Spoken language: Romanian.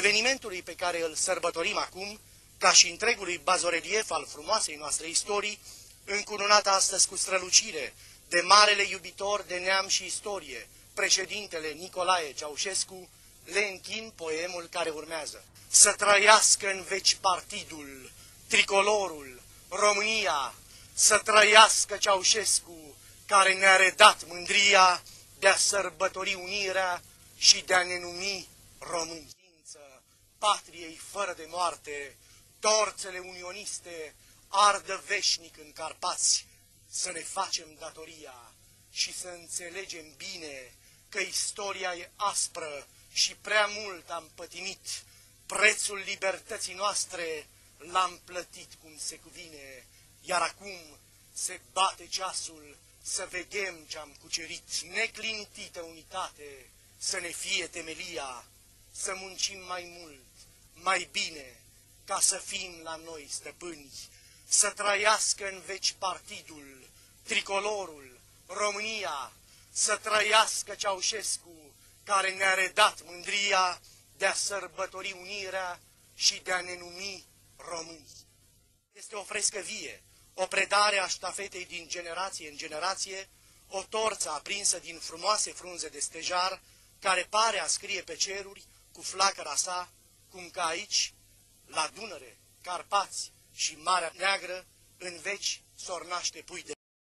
Evenimentului pe care îl sărbătorim acum, ca și întregului bazorelief al frumoasei noastre istorii, încununat astăzi cu strălucire de marele iubitor de neam și istorie, președintele Nicolae Ceaușescu, le închin poemul care urmează. Să trăiască în veci partidul, tricolorul, România, să trăiască Ceaușescu, care ne-a redat mândria de a sărbători unirea și de a ne numi români. Patriei fără de moarte, torțele unioniste ardă veșnic în Carpați, să ne facem datoria și să înțelegem bine că istoria e aspră și prea mult am pătimit. Prețul libertății noastre l-am plătit cum se cuvine, iar acum se bate ceasul să veghem ce-am cucerit. Neclintită unitate să ne fie temelia, să muncim mai mult, mai bine, ca să fim la noi stăpâni, să trăiască în veci partidul, tricolorul, România, să trăiască Ceaușescu, care ne-a redat mândria de a sărbători unirea și de a ne numi români. Este o frescă vie, o predare a ștafetei din generație în generație, o torță aprinsă din frumoase frunze de stejar, care pare a scrie pe ceruri cu flacăra sa, cum că aici, la Dunăre, Carpați și Marea Neagră, în veci s-or naște pui de